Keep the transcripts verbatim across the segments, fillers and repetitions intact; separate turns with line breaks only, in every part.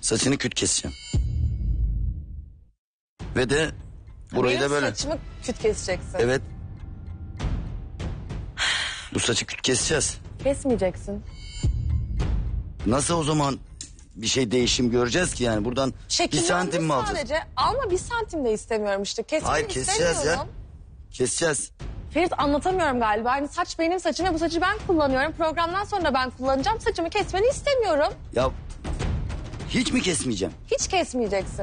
Saçını küt keseceğim. Ve de burayı
Benim
da böyle.
saçımı küt keseceksin.
Evet. Bu saçı küt keseceğiz.
Kesmeyeceksin.
Nasıl o zaman bir şey değişim göreceğiz ki yani buradan bir santim mi alacağız?
Sadece alma bir santim de istemiyorum işte. Kesmeni
Hayır keseceğiz ya. Keseceğiz.
Ferit anlatamıyorum galiba. Hani saç benim saçım ve bu saçı ben kullanıyorum. Programdan sonra ben kullanacağım. Saçımı kesmeni istemiyorum.
Ya hiç mi kesmeyeceğim?
Hiç kesmeyeceksin.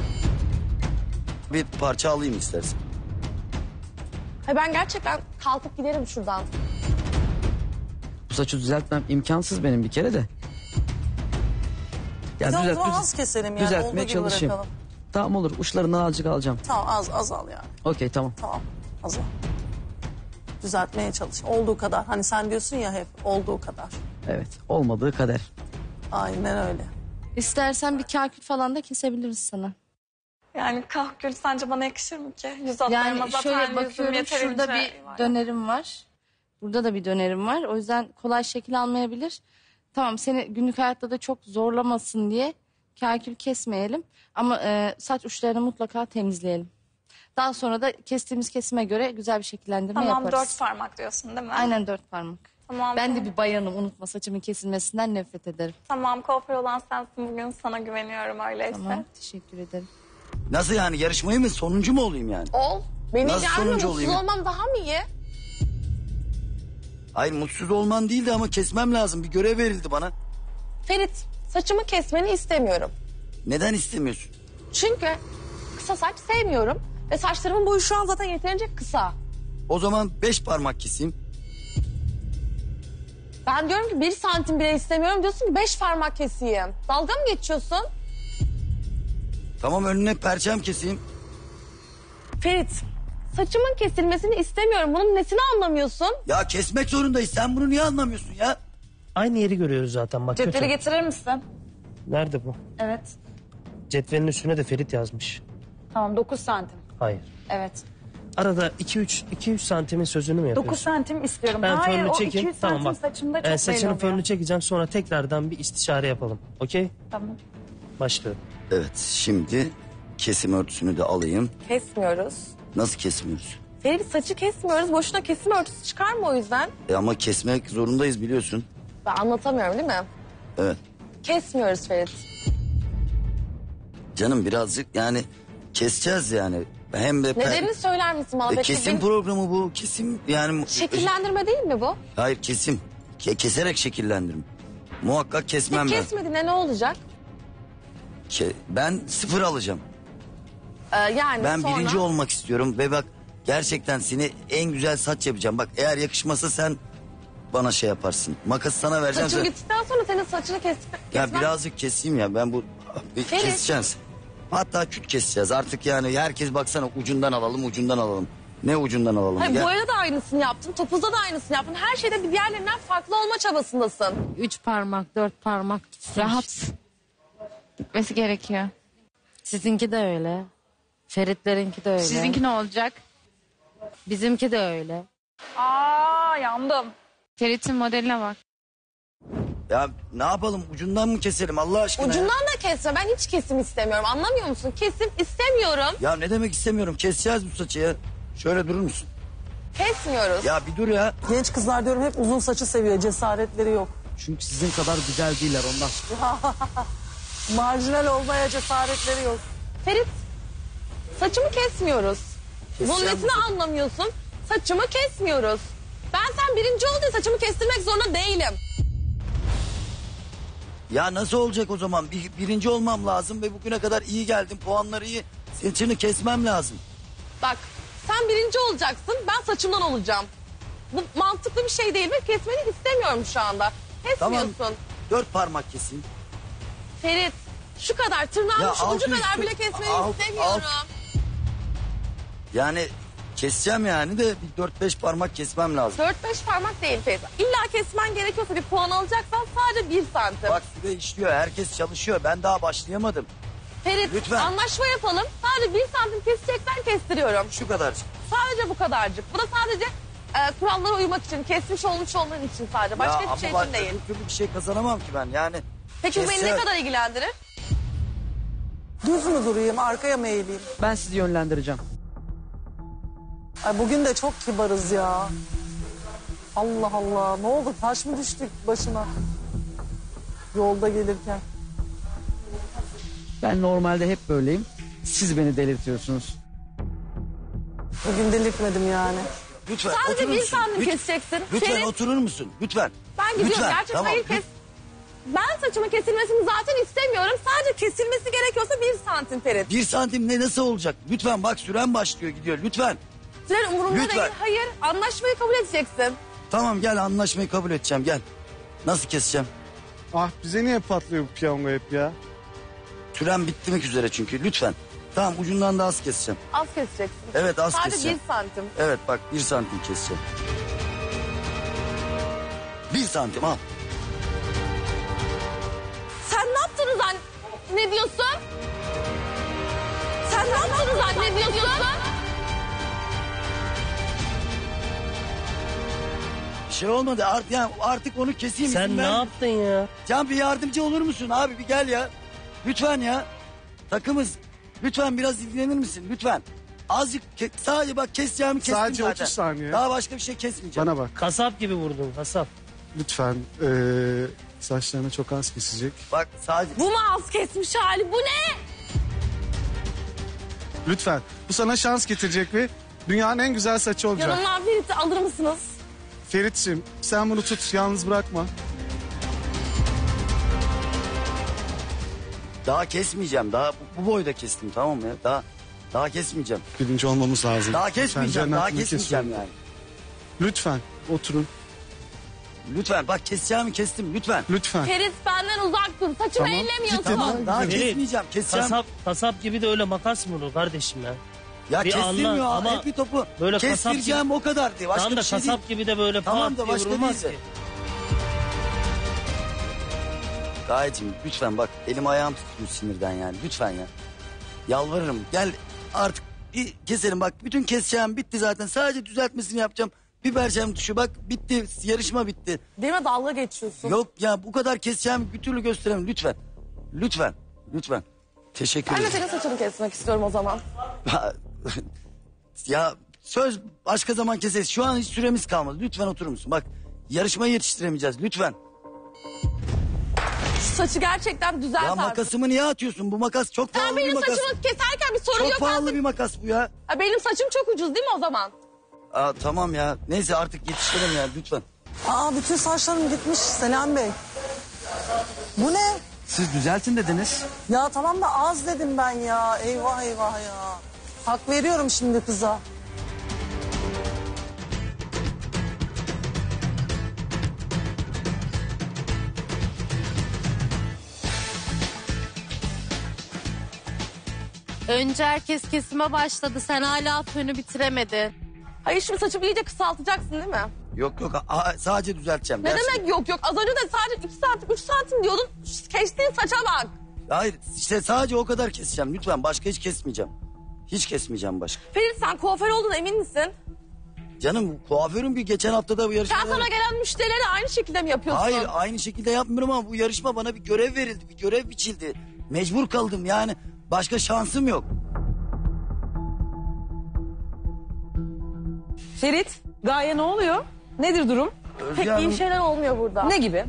Bir parça alayım istersen.
Hayır, ben gerçekten kalkıp giderim şuradan.
Bu saçı düzeltmem imkansız benim bir kere de.
Ya
Yani
o zaman az keselim yani.
düzeltmeye
olduğu gibi
çalışayım.
bırakalım.
Tamam olur, uçlarından azıcık alacağım.
Tamam az azal yani.
Okey tamam.
Tamam azal. Düzeltmeye çalış. Olduğu kadar. Hani sen diyorsun ya hep olduğu kadar.
Evet, olmadığı kader.
Aynen öyle.
İstersen bir kakül falan da kesebiliriz sana.
Yani kahkül sence bana yakışır mı ki? Yüz hatlarıma
Yani
zaten
şöyle
yüzüm
bakıyorum,
yeterince
şurada bir
var.
dönerim var. Burada da bir dönerim var. O yüzden kolay şekil almayabilir. Tamam, seni günlük hayatta da çok zorlamasın diye kakül kesmeyelim. Ama e, saç uçlarını mutlaka temizleyelim. Daha sonra da kestiğimiz kesime göre güzel bir şekillendirme
Tamam
yaparız.
dört parmak diyorsun değil mi?
Aynen dört parmak.
Tamam.
Ben de bir bayanım, unutma, saçımın kesilmesinden nefret ederim.
Tamam kuaför olan sensin, bugün sana güveniyorum öyleyse.
Tamam, teşekkür ederim.
Nasıl yani, yarışmayı mı, sonuncu mu olayım yani?
Ol. Beni
Nasıl
gelme,
sonuncu
mutsuz
olayım?
olmam daha mı iyi?
Hayır, mutsuz olman değildi ama kesmem lazım, bir görev verildi bana.
Ferit, saçımı kesmeni istemiyorum.
Neden istemiyorsun?
Çünkü kısa saç sevmiyorum. Ve saçlarımın boyu şu an zaten yeterince kısa.
O zaman beş parmak keseyim.
Ben diyorum ki bir santim bile istemiyorum. Diyorsun ki beş parmak keseyim. Dalga mı geçiyorsun?
Tamam, önüne perçem keseyim.
Ferit, saçımın kesilmesini istemiyorum. Bunun nesini anlamıyorsun?
Ya kesmek zorundayız, sen bunu niye anlamıyorsun ya?
Aynı yeri görüyoruz zaten bak.
Cetveli
kötü.
getirir misin?
Nerede bu?
Evet.
Cetvelin üstüne de Ferit yazmış.
Tamam dokuz santim.
Hayır.
Evet.
Arada iki üç iki üç santimin sözünü mü yapıyorsun?
dokuz santim istiyorum.
Ben
Hayır
fönünü
o
çekeyim.
iki üç
Tamam
santim
bak.
saçımda çok
Ee,
belli
saçının
oluyor.
fönünü çekeceğim, sonra tekrardan bir istişare yapalım. Okey?
Tamam.
Başlıyorum.
Evet, şimdi kesim örtüsünü de alayım.
Kesmiyoruz.
Nasıl kesmiyoruz?
Ferit, saçı kesmiyoruz. Boşuna kesim örtüsü çıkar mı o yüzden?
E ama kesmek zorundayız, biliyorsun.
Ben anlatamıyorum değil mi?
Evet.
Kesmiyoruz Ferit.
Canım birazcık yani keseceğiz yani. Hem de...
Nedenini söyler misin bana?
E,
Peki
kesim
benim-
programı bu. Kesim yani...
Şekillendirme değil mi bu?
Hayır, kesim. Ke- keserek şekillendirme. Muhakkak kesmem
Peki
ben.
kesmediğinde ne olacak?
Ke- ben sıfır alacağım.
Ee, yani
Ben
sonra...
birinci olmak istiyorum ve bak gerçekten seni en güzel saç yapacağım. Bak eğer yakışmasa sen bana şey yaparsın. Makası sana vereceğim.
Saçım
Sen-
gittikten sonra senin saçını kes
Ya
kesmem.
birazcık keseyim ya, ben bu bir
Ferit.
keseceğiz. Hatta küt keseceğiz artık yani, herkes baksana ucundan alalım ucundan alalım. Ne ucundan alalım?
Hayır,
Gel.
boyada da aynısını yaptın, topuzda da aynısını yaptın. Her şeyde bir diğerlerinden farklı olma çabasındasın.
Üç parmak, dört parmak rahat gitmesi gerekiyor.
Sizinki de öyle. Ferit'lerinki de öyle.
Sizinki ne olacak?
Bizimki de öyle.
Aa yandım.
Ferit'in modeline bak.
Ya ne yapalım, ucundan mı keselim Allah aşkına? ya?
Ucundan da kesme. Ben hiç kesim istemiyorum. Anlamıyor musun? Kesim istemiyorum.
Ya ne demek istemiyorum, keseceğiz bu saçı ya. Şöyle durur musun?
Kesmiyoruz.
Ya bir dur ya.
Genç kızlar diyorum hep uzun saçı seviyor. Cesaretleri yok.
Çünkü sizin kadar güzel değiller ondan.
Marjinal olmaya cesaretleri yok.
Ferit, saçımı kesmiyoruz. Bunun
Keseceğim
nesini
bu-
anlamıyorsun? Saçımı kesmiyoruz. Ben sen birinci ol diye saçımı kestirmek zorunda değilim.
Ya nasıl olacak o zaman? Bir, birinci olmam lazım ve bugüne kadar iyi geldim. Puanları iyi. Saçını kesmem lazım.
Bak, sen birinci olacaksın, ben saçımdan olacağım. Bu mantıklı bir şey değil ve kesmeni istemiyorum şu anda.
Tamam.
Kesmiyorsun.
Dört parmak keseyim.
Ferit, şu kadar tırnağın
Ya
şu
altı
ucu kadar
üstü-
bile kesmeni
alt-
istemiyorum.
Yani keseceğim yani de bir dört beş parmak kesmem lazım.
Dört beş parmak değil Ferit. İlla kesmen gerekiyorsa bir puan alacaksan sadece bir santim.
Bak süre işliyor, herkes çalışıyor. Ben daha başlayamadım.
Ferit,
lütfen.
anlaşma yapalım. Sadece bir santim keseceksen kestiriyorum.
Şu kadar.
Sadece bu kadarcık. Bu da sadece e, kurallara uymak için, kesmiş olmuş olman için sadece. Başka
Ya
hiçbir şey
ama
için değil.
öbür türlü bir şey kazanamam ki ben yani.
Peki bu beni ne
Keseceğiz.
kadar ilgilendirir?
Düz mü durayım, arkaya mı eğileyim?
Ben sizi yönlendireceğim.
Ay bugün de çok kibarız ya. Allah Allah, ne oldu? Taş mı düştük başına? Yolda gelirken.
Ben normalde hep böyleyim. Siz beni delirtiyorsunuz.
Bugün delirtmedim yani.
Lütfen
Sadece
oturur
bir
musun?
santim
Lütfen-
keseceksin.
Lütfen
Ferit,
oturur musun? Lütfen.
ben gidiyorum.
Lütfen,
Gerçekten
tamam.
hayır kes. Ben saçımın kesilmesini zaten istemiyorum. Sadece kesilmesi gerekiyorsa bir santim Ferit.
Bir santim ne nasıl olacak? Lütfen bak süren başlıyor gidiyor lütfen.
Süren umurumda
Lütfen.
değil. Hayır, anlaşmayı kabul edeceksin.
Tamam gel anlaşmayı kabul edeceğim gel. Nasıl keseceğim?
Ah bize niye patlıyor bu piyango hep ya?
Süren bitmek üzere çünkü lütfen. Tamam ucundan da az keseceğim.
Az keseceksin.
Evet az
Sadece
keseceğim.
bir santim.
Evet bak bir santim keseceğim. Bir santim al.
Sen ne yaptığını zann... Ne diyorsun? Sen ne yaptığını zannediyorsun?
Bir şey olmadı artık, yani artık onu keseyim.
Sen
izin
ne
ver.
yaptın ya?
Can bir yardımcı olur musun abi bir gel ya. Lütfen ya. Takımız. Lütfen biraz ilgilenir misin lütfen. Azıcık ke- sadece bak keseceğimi kestim
Sadece
zaten.
otuz saniye.
Daha başka bir şey kesmeyeceğim.
Bana bak
Kasap gibi vurdun kasap.
lütfen eee saçlarını çok az kesecek.
Bak sadece.
Bu mu az kesmiş hali? Bu ne?
Lütfen bu sana şans getirecek ve dünyanın en güzel saçı olacak.
Yanımdan Ferit'i alır mısınız?
Ferit'ciğim sen bunu tut yalnız bırakma.
Daha kesmeyeceğim. Daha bu, bu boyda kestim tamam mı ya? Daha daha kesmeyeceğim.
Birinci olmamız lazım.
Daha
Lütfen,
kesmeyeceğim. Daha
cennetini
kesmeyeceğim
kesiyorum.
yani.
Lütfen oturun.
Lütfen bak keseceğimi kestim lütfen.
Lütfen.
Ferit benden uzak dur. Saçımı
Tamam,
ellemiyorsun.
Tamam daha
Ferit,
kesmeyeceğim. Keseceğim.
Kasap, kasap gibi de öyle makas mı olur kardeşim ya?
Ya
bir
kestirmiyor
anla-
ama
ama
hep bir topu.
böyle kasap
Kestireceğim o kadar diye. Başka
Tam da
bir şey
kasap
değil.
gibi de böyle
Tamam
pat
da
diye
başka
vurulmaz
değil
ki.
de. Gayecim lütfen bak elim ayağım tutuyor sinirden yani lütfen ya. Yalvarırım gel artık bir keselim bak bütün keseceğim bitti zaten sadece düzeltmesini yapacağım. Bibercem tuşu bak bitti yarışma bitti.
Benimle dalga geçiyorsun.
Yok ya bu kadar keseceğim bir türlü gösteremem lütfen. Lütfen lütfen. Teşekkür
Ben de
ederim.
senin saçını kesmek istiyorum o zaman.
Ya söz başka zaman keseriz. Şu an hiç süremiz kalmadı. Lütfen oturur musun? Bak yarışmayı yetiştiremeyeceğiz. Lütfen.
Şu saçı gerçekten düzelt
Ya
artık.
makasımı niye atıyorsun? Bu makas çok
Sen
pahalı bir
benim
makas.
saçımı keserken bir sorun
Çok
yok.
pahalı
artık.
bir makas bu ya.
Ha, benim saçım çok ucuz değil mi o zaman?
Aa, tamam ya. Neyse artık yetiştirelim ya lütfen.
Aa bütün saçlarım gitmiş Selam Bey. Bu ne?
Siz düzeltin dediniz.
Ya tamam da az dedim ben ya. Eyvah eyvah ya. Hak veriyorum şimdi kıza.
Önce herkes kesime başladı. Sen hala fönü bitiremedin.
Hayır şimdi saçımı iyice kısaltacaksın değil mi?
Yok yok aa, sadece düzelteceğim.
Ne
Gerçekten.
demek yok yok? Az önce de sadece iki santim, üç santim diyordun. Şu kestiğin saça bak.
Hayır işte sadece o kadar keseceğim lütfen. Başka hiç kesmeyeceğim. Hiç kesmeyeceğim başka.
Ferit sen kuaför olduğuna emin misin?
Canım kuaförüm ki geçen hafta da bu
Sen
yarışmada...
sana gelen müşterilere aynı şekilde mi yapıyorsun?
Hayır aynı şekilde yapmıyorum ama bu yarışma bana bir görev verildi. Bir görev biçildi. Mecbur kaldım yani. Başka şansım yok.
Ferit, Gaye ne oluyor? Nedir durum?
Özge
Pek
Hanım,
iyi şeyler olmuyor burada.
Ne gibi?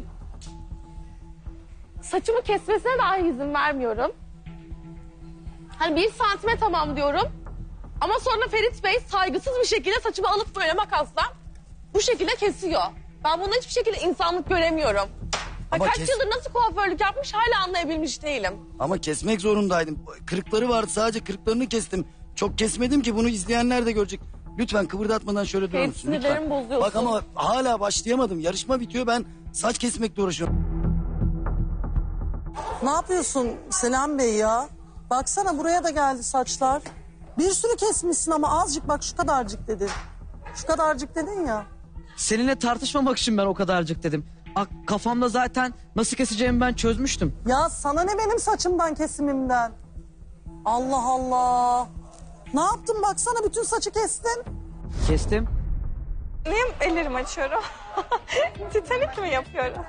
Saçımı kesmesine dahi izin vermiyorum. Hani bir santime tamam diyorum. Ama sonra Ferit Bey saygısız bir şekilde saçımı alıp böyle makasla bu şekilde kesiyor. Ben bunda hiçbir şekilde insanlık göremiyorum. Ay,
Ama
kaç
kes-
yıldır nasıl kuaförlük yapmış hala anlayabilmiş değilim.
ama kesmek zorundaydım. Kırıkları vardı sadece kırıklarını kestim. Çok kesmedim ki bunu izleyenler de görecek. Lütfen kıvırdatmadan şöyle durur
Ferit,
musun? Lütfen.
sinirlerimi bozuyorsun.
Bak ama hala başlayamadım. Yarışma bitiyor ben saç kesmekle uğraşıyorum.
Ne yapıyorsun Selam Bey ya? Baksana buraya da geldi saçlar. Bir sürü kesmişsin ama azıcık bak şu kadarcık dedin. Şu kadarcık dedin ya.
Seninle tartışmamak için ben o kadarcık dedim. Ak, kafamda zaten nasıl keseceğimi ben çözmüştüm.
Ya sana ne benim saçımdan kesimimden? Allah Allah. Ne yaptın baksana bütün saçı kestin.
Kestim.
Niye ellerimi açıyorum? Titanik mi yapıyorum?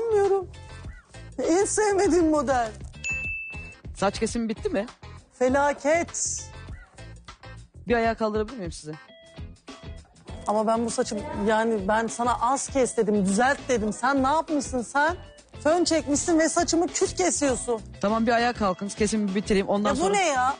İnanmıyorum. En sevmediğim model.
Saç kesimi bitti mi?
Felaket.
Bir ayağa kaldırabilir miyim size?
Ama ben bu saçı yani ben sana az kes dedim, düzelt dedim. Sen ne yapmışsın sen? Fön çekmişsin ve saçımı küt kesiyorsun.
Tamam bir ayağa kalkınız kesimi bitireyim ondan
Ya bu
sonra.
ne ya?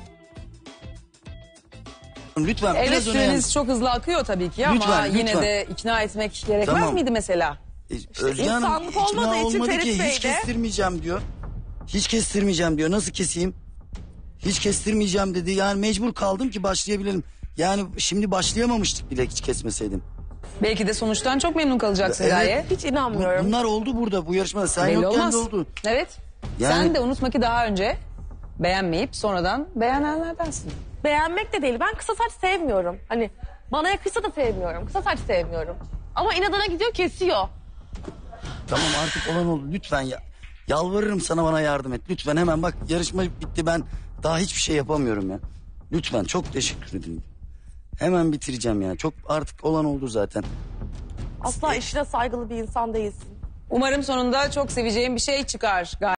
Lütfen
Evet
biraz öne
süreniz çok hızlı akıyor tabii ki ama
Lütfen,
yine
lütfen.
de ikna etmek gerekmez
Tamam.
miydi mesela?
E, Özge Hanım
insanlık
ikna
olmadığı için
olmadı
Ferit
ki
Bey
hiç
de-
kestirmeyeceğim diyor. Hiç kestirmeyeceğim diyor. Nasıl keseyim? Hiç kestirmeyeceğim dedi. Yani mecbur kaldım ki başlayabilelim. Yani şimdi başlayamamıştık bile hiç kesmeseydim.
Belki de sonuçtan çok memnun kalacaksın
Evet.
Gaye.
Hiç inanmıyorum.
Bunlar oldu burada bu yarışmada. Sen
Belli
yokken
olmaz.
de oldu.
Evet.
Yani-
Sen de unutma ki daha önce beğenmeyip sonradan beğenenlerdensin.
Beğenmek de değil. Ben kısa saç sevmiyorum. Hani bana yakışsa da sevmiyorum. Kısa saç sevmiyorum. Ama inadına gidiyor kesiyor.
Tamam artık olan oldu. Lütfen ya. Yalvarırım sana bana yardım et. Lütfen hemen bak yarışma bitti ben daha hiçbir şey yapamıyorum ya. Lütfen çok teşekkür ederim. Hemen bitireceğim ya. Çok artık olan oldu zaten.
Asla işine saygılı bir insan değilsin.
Umarım sonunda çok seveceğim bir şey çıkar Gaye.